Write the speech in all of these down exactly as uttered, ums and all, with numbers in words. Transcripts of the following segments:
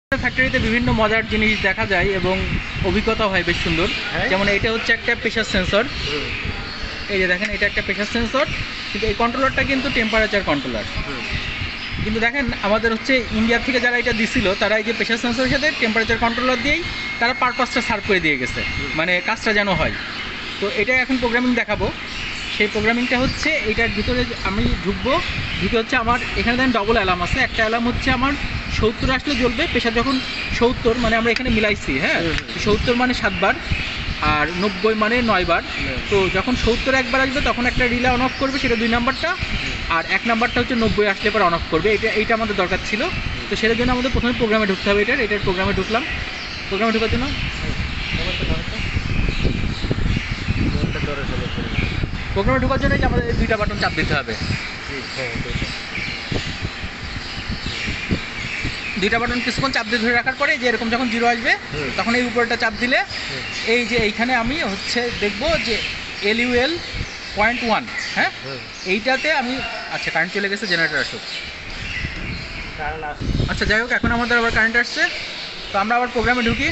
ফ্যাক্টরিতে বিভিন্ন মজার জিনিস দেখা যায় এবং অভিজ্ঞতা হয় বেশ সুন্দর। যেমন এটা হচ্ছে একটা প্রেসার সেন্সর, এই যে দেখেন এটা একটা প্রেসার সেন্সর, কিন্তু এই কন্ট্রোলারটা কিন্তু টেম্পারেচার কন্ট্রোলার। কিন্তু দেখেন আমাদের হচ্ছে ইন্ডিয়া থেকে যারা এটা দিছিল তারা এই যে প্রেসার সেন্সরের সাথে টেম্পারেচার কন্ট্রোলার দিয়েই তারা পারপাসটা সার্ভ করে দিয়ে গেছে, মানে কাজটা যেন হয়। তো এটা এখন প্রোগ্রামিং দেখাবো। সেই প্রোগ্রামিংটা হচ্ছে এইটার ভিতরে আমি ঢুকবো, ঢুকে হচ্ছে আমার এখানে দেখেন ডবল অ্যালার্ম আছে। একটা অ্যালার্ম হচ্ছে আমার সত্তর আসলে জ্বলবে, প্রেশার যখন সত্তর মানে আমরা এখানে মিলাইছি, হ্যাঁ সত্তর মানে সাতবার আর নব্বই মানে নয়বার। তো যখন সত্তর একবার আসবে তখন একটা রিলে অন অফ করবে, সেটা দুই নাম্বারটা, আর এক নাম্বারটা হচ্ছে নব্বই আসলে পর অন অফ করবে। এটা এইটা আমাদের দরকার ছিল। তো সেটার জন্য আমাদের প্রথমে প্রোগ্রামে ঢুকতে হবে। এটার এটার প্রোগ্রামে ঢুকলাম। প্রোগ্রামে ঢোকার জন্য প্রোগ্রামে ঢোকার জন্য আমাদের দুইটা বাটন চাপ দিতে হবে। দুইটা বাটন কিছুক্ষণ চাপ দিয়ে ধরে রাখার পরে যে এরকম যখন জিরো আসবে তখন এই উপরটা চাপ দিলে এই যে এইখানে আমি হচ্ছে দেখব যে L U L point one, হ্যাঁ এইটাতে আমি, আচ্ছা কারেন্ট চলে গেছে, জেনারেটর আসুক। আচ্ছা যাই হোক, এখন আমাদের আবার কারেন্ট আসছে। তো আমরা আবার প্রোগ্রামে ঢুকি।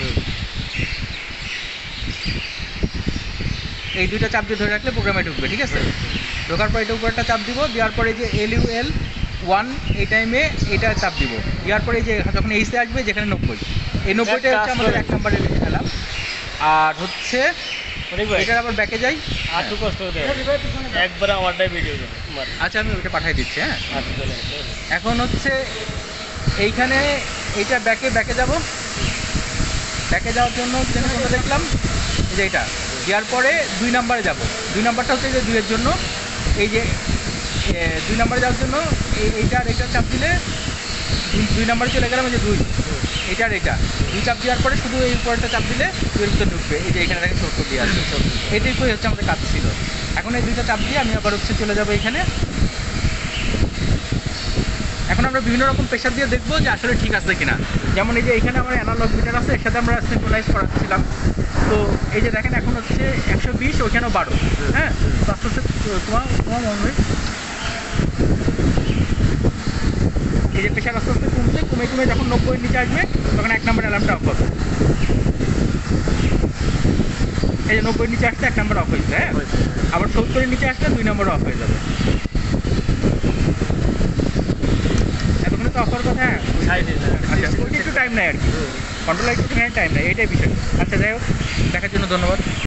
এই দুইটা চাপ দিয়ে ধরে রাখলে প্রোগ্রামে ঢুকবে, ঠিক আছে। ঢোকার পর এটা উপরটা চাপ দিব, দেওয়ার পরে যে এল ইউ এল ওয়ান এই টাইমে এটা চাপ দিব, দেওয়ার পরে যে যখন এইচে আসবে যেখানে নব্বই, এই নব্বইটা হচ্ছে আমাদের এক নম্বরে এলাম। আর হচ্ছে এটার আবার ব্যাকে যাই, আর একটু কষ্ট করে একবার আমারটাই ভিডিও দেবে। আচ্ছা আমি ওইটা পাঠিয়ে দিচ্ছি। হ্যাঁ এখন হচ্ছে এইখানে এইটা ব্যাকে ব্যাকে যাব। ব্যাকে যাওয়ার জন্য যেন কোনটা দেখলাম যে এটা দেওয়ার পরে দুই নাম্বারে যাব। দুই নাম্বারটা হচ্ছে যে দুইয়ের জন্য, এই যে দুই নাম্বারে যাওয়ার জন্য এই এইটার এইটা চাপ দিলে দুই নাম্বারে চলে গেলাম। এই যে দুই, এইটার এইটা দুই চাপ দেওয়ার পরে শুধু এই উপরটা চাপ দিলে দুইয়ের ভিতরে ঢুকবে। এই যে এখানে দেখেন সত্তর দিয়ে আসবে, এইটাই হচ্ছে আমাদের কাজ ছিল। এখন এই দুইটা চাপ দিয়ে আমি আবার হচ্ছে চলে যাবো এখানে। এখন আমরা বিভিন্ন রকম প্রেশার দিয়ে দেখবো যে আসলে ঠিক আছে কিনা। যেমন এই যে এখানে আমার অ্যানালগ মিটার আছে, এর সাথে আমরা সিনক্রোনাইজ করাচ্ছিলাম। তো এই যে দেখেন এখন হচ্ছে একশো বিশ, ওইখানেও বারো, হ্যাঁ তো আস্তে আস্তে তোমার তোমার মনে হয় এই যে প্রেশার আস্তে আস্তে কমছে, কমে কমে যখন নব্বই নিচে আসবে তখন এক নম্বর অ্যালার্মটা অফ হবে। এই যে নব্বই নিচে আসলে এক নম্বর অফ হয়েছে, হ্যাঁ আবার সত্তরের নিচে আসলে দুই নম্বর অফ হয়ে যাবে। এতক্ষণে তো অফার কথা, হ্যাঁ আচ্ছা একটু টাইম নেয় আর কি, কন্ট্রোল একটু টাইম নেয়, এইটাই বিষয়। আচ্ছা যাই হোক, দেখার জন্য ধন্যবাদ।